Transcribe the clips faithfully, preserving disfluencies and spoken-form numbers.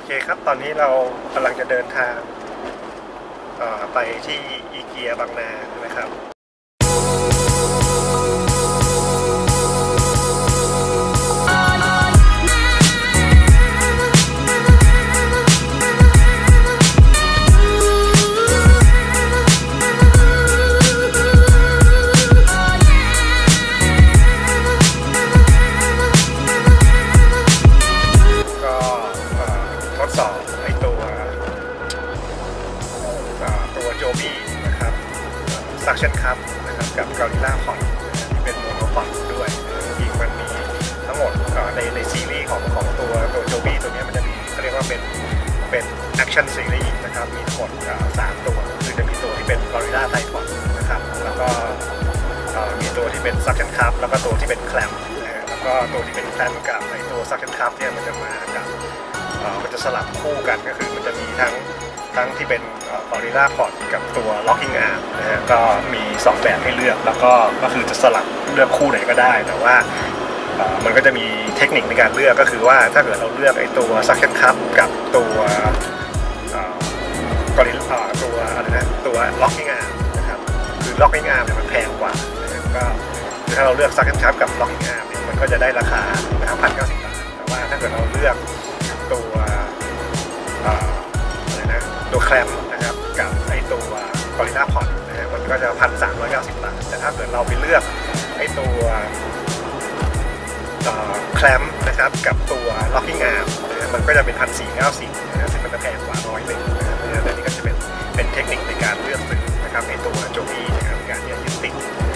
เคครับตอนนี้เรากำลังจะเดินทางไปที่อีเกียบางนานะครับSuction Cup นะครับกับ Gorilla Pod ที่เป็นโมโนพอดด้วยจริงมันมีทั้งหมดในในซีรีส์ของของตัวตัวโจบี้ตัวนี้มันจะมีเขาเรียกว่าเป็นเป็น Action Series นะครับมีทั้งหมดสามตัวคือจะมีตัวที่เป็น Gorilla Tripod นะครับแล้วก็มีตัวที่เป็น Suction Cup แล้วก็ตัวที่เป็น Clamp แล้วก็ตัวที่เป็น Clamp กับในตัว Suction Cup เนี่ยมันจะมากับมันจะสลับคู่กันก็คือมันจะมีทั้งทั้งที่เป็น Gorilla Pod กับตัว Locking Arm นะฮะก็มีสองแบบให้เลือกแล้วก็ก็คือจะสลับเลือกคู่ไหนก็ได้แต่ว่ามันก็จะมีเทคนิคในการเลือกก็คือว่าถ้าเกิดเราเลือกไอ้ตัว Suction Cup กับตัว Gorilla ตัวอะไรนะตัว Locking Arm นะครับคือ Locking Arm เนี่ยมันแพงกว่านะครับก็ถ้าเราเลือก Suction Cup กับ Locking Arm เนี่ยมันก็จะได้ราคานะครับหนึ่งพันเก้าสิบบาทแต่ว่าถ้าเกิดเราเลือกตัวตัวแคลมนะครับกับไอตัว Gorilla Pod นะฮะมันก็จะ หนึ่งพันสามร้อยเก้าสิบบาทแต่ถ้าเกิดเราไปเลือกไอตัวแคลมนะครับกับตัว Locking Arm นะฮะมันก็จะเป็น หนึ่งพันสี่ร้อยเก้าสิบนะฮะซึ่งมันจะแพงกว่าน้อยหนึ่งนะฮะอันนี้ก็จะเป็นเป็นเทคนิคในการเลือกซื้อนะครับไอตัวโจบี้นะครับในการที่จะยึดติด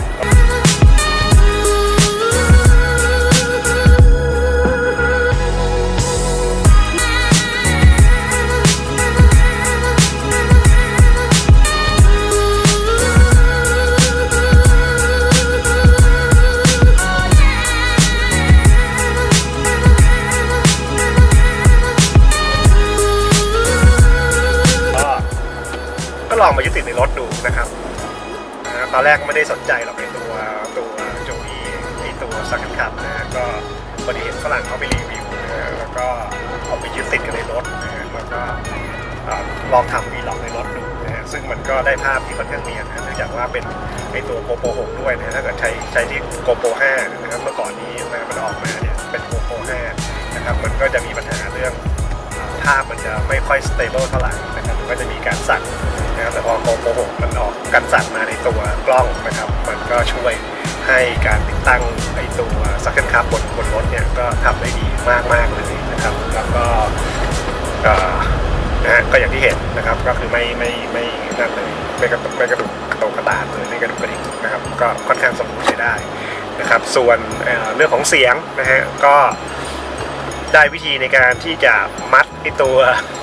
ลองมายึดติดในรถดูนะครับตอนแรกไม่ได้สนใจหรอกในตัวตัวโจบี้ไอตัวซักคันคับนะฮะก็พอดีเห็นฝรั่งเขาไปรีวิวนะแล้วก็เอาไปยึดติดกันในรถนะฮะแล้วก็ลองทำวีล็อกในรถดูนะฮะซึ่งมันก็ได้ภาพที่ค่อนข้างเนียนนะเนื่องจากว่าเป็นไอตัว GoPro หกด้วยนะถ้าเกิดใช้ใช้ที่ GoPro ห้านะครับเมื่อก่อนนี้นะมันออกมาเนี่ยเป็น GoPro ห้านะครับมันก็จะมีปัญหาเรื่องภาพมันจะไม่ค่อยสเตเบิลเท่าไหร่นะครับมันก็จะมีการสั่นนะครับแต่พอ GoPro หกมันออกการสั่นมาในตัวกล้องนะครับมันก็ช่วยให้การติดตั้งไอตัว Suction Cup บนบนรถเนี่ยก็ทำได้ดีมากมากเลยนะครับแล้วก็นะฮะก็อย่างที่เห็นนะครับก็คือไม่ไม่ไม่นั่นเลยไม่กระตุกไม่กระตุกกระตุกกระตากเลยไม่กระดุกกระดิกนะครับก็ค่อนข้างสมบูรณ์ใช้ได้นะครับส่วนเรื่องของเสียงนะฮะก็ได้วิธีในการที่จะมัดไอตัว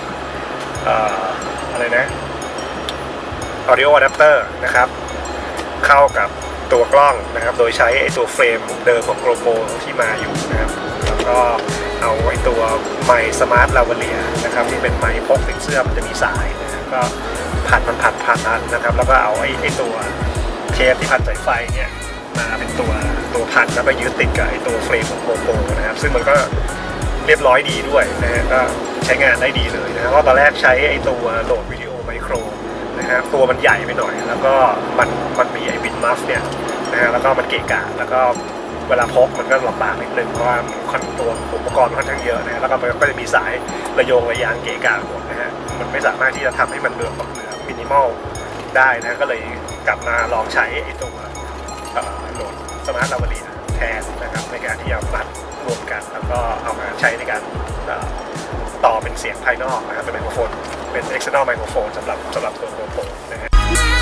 อะไรนะ audio adapter นะครับเข้ากับตัวกล้องนะครับโดยใช้ไอตัวเฟรมเดิมของ GoPro ที่มาอยู่นะครับแล้วก็เอาไอตัวไมค์สมาร์ทลาวาเลียนะครับที่เป็นไมค์พกติดเสื้อมันจะมีสายนะครับก็พันมันพันพันพันนะครับแล้วก็เอาไอไอตัวเคสที่พันสายไฟเนี่ยมาเป็นตัวตัวพันแล้วก็ยึดติดกับไอตัวเฟรมของ GoPro นะครับซึ่งมันก็เรียบร้อยดีด้วยนะฮะก็ใช้งานได้ดีเลยนะเพราะตอนแรกใช้ไอตัวโหลดวิดีโอไมโครนะฮะตัวมันใหญ่ไปหน่อยแล้วก็มันมันมีไอวินมัฟเนี่ยนะฮะแล้วก็มันเกะกะแล้วก็เวลาพกมันก็ลำบากนิดนึงเพราะว่าตัวอุปกรณ์ค่อนข้างเยอะนะแล้วก็มันก็จะมีสายระโยงระยางเกะกะหมดนะฮะมันไม่สามารถที่จะทำให้มันเหลือเหลือมินิมอลได้นะก็เลยกลับมาลองใช้ไอตัวโหลดสมาร์ทลาวาเลียแทนนะครับในการที่จะมัดรวมกันแล้วก็เอามาใช้ในการต่อเป็นเสียงภายนอกนะครับเป็นไมโครโฟนเป็น external ไมโครโฟนสำหรับสำหรับตัว GoPro นะฮะ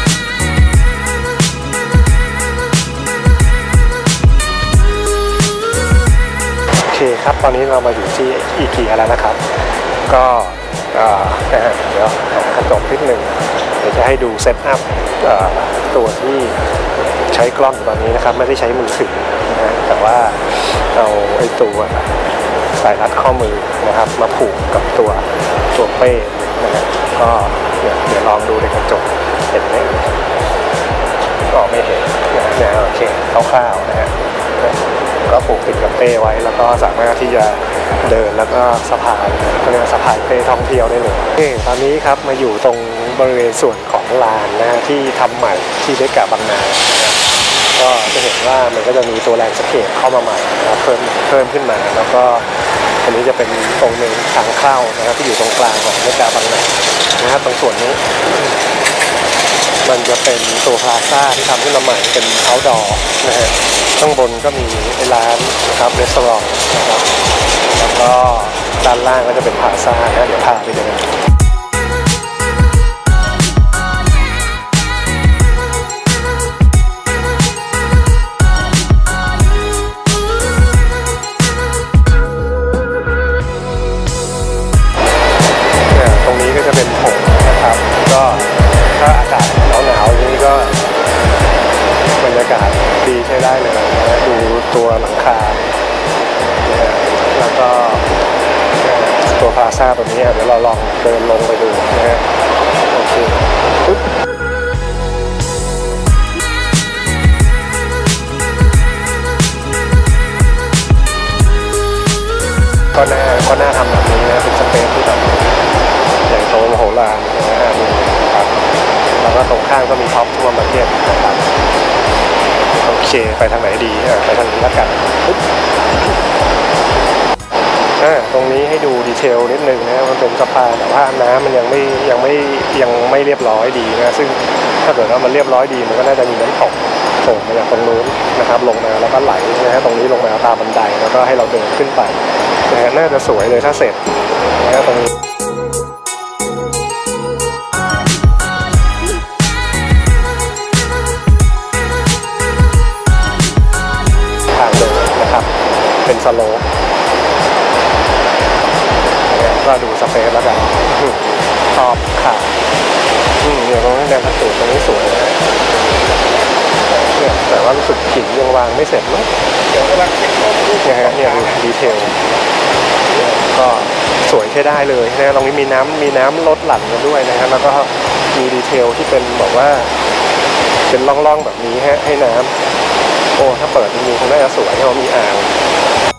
โอเคครับตอนนี้เรามาอยู่ที่อีเกียแล้วนะครับก็เดี๋ยวหากระจกนิดหนึ่งเดี๋ยวจะให้ดูเซตอัพตัวที่ใช้กล้องตอนนี้นะครับไม่ได้ใช้มือถือนะแต่ว่าเอาไอ้ตัวสายรัดข้อมือนะครับมาผูกกับตัวตัวเป้นะฮะก็เดี๋ยวเดี๋ยวลองดูในกระจกเห็นไหมก็ไม่เห็นนะโอเคคร่าวๆนะฮะก็ผูกติดกับเป้ไว้แล้วก็สามารถที่จะเดินแล้วก็สะพายก็เรียกว่าสะพายเป้ท่องเที่ยวได้เลยตอนนี้ครับมาอยู่ตรงบริเวณส่วนของลานนะฮะที่ทำใหม่ที่เดกาบางนาก็จะเห็นว่ามันก็จะมีตัวแรงสเกตเข้ามาใหม่นะครับเพิ่มเพิ่มขึ้นมาแล้วก็อันนี้จะเป็นตรงหนึ่งทางเข้านะครับที่อยู่ตรงกลางของเดกาบางนานะครับตรงส่วนนี้มันจะเป็นตัวพลาซ่าที่ทำขึ้นมาใหม่เป็นเอาท์ดอร์นะฮะข้างบนก็มีร้านนะครับรีสอร์ทนะครับแล้วก็ด้านล่างก็จะเป็นพลาซ่านะเดี๋ยวพาไปเดินตรงนี้ก็จะเป็นโถงนะครับก็ถ้าอากาศหนาวๆอย่างนี้ก็บรรยากาศดีใช้ได้เลยนะดูตัวหลังคาแล้วก็ตัวพลาซ่าตัวนี้เดี๋ยวเราลองเดินลงไปดูนะฮะโอเคปึ๊บก็น่าก็น่าทำแบบนี้นะเป็นสเปซที่แบบใหญ่โตมโหฬารนะครับแล้วก็ตรงข้างก็มีท็อปทั่วประเทศนะครับโอเคไปทางไหนดีไปทางนี้แล้วกันอ่าตรงนี้ให้ดูดีเทลนิดนึงนะมันเป็นสะพานแต่ว่าน้ำมันยังไม่ยังไม่ยังไม่เรียบร้อยดีนะซึ่งถ้าเกิดว่ามันเรียบร้อยดีมันก็น่าจะมีน้ำตกส่งมาจากตรงนู้นนะครับลงมาแล้วก็ไหลนะฮะตรงนี้ลงมาตามบันไดแล้วก็ให้เราเดินขึ้นไปนะฮะน่าจะสวยเลยถ้าเสร็จนะฮะตรงนี้ทางเดินนะครับเป็นสโลปก็ดูสเปซแล้วกันชอบค่ะอืมเนี่ยตรงนี้แนวสูตรตรงนี้สวยนะเนี่ยแต่ว่ารู้สึกหินยังวางไม่เสร็จมั้งเดี๋ยวกำลังเช็คข้อมูลเนี่ยฮะเนี่ยดูดีเทลก็สวยใช้ได้เลยนะตรงนี้มีน้ำมีน้ำลดหลั่นมาด้วยนะฮะแล้วก็มีดีเทลที่เป็นบอกว่าเป็นร่องๆแบบนี้ฮะให้น้ำโอ้ถ้าเปิดจริงๆคงน่าจะสวยเพราะมีอ่าง